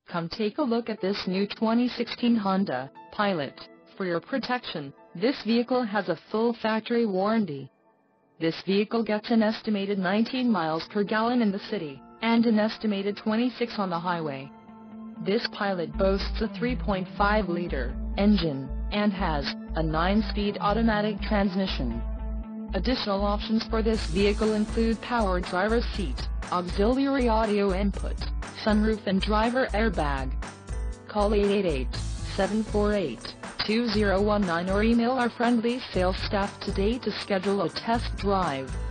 Come take a look at this new 2016 Honda Pilot. For your protection, this vehicle has a full factory warranty. This vehicle gets an estimated 19 miles per gallon in the city, and an estimated 26 on the highway. This Pilot boasts a 3.5-liter engine, and has a 9-speed automatic transmission. Additional options for this vehicle include power driver's seat, auxiliary audio input, sunroof and driver airbag. Call 888-748-2019 or email our friendly sales staff today to schedule a test drive.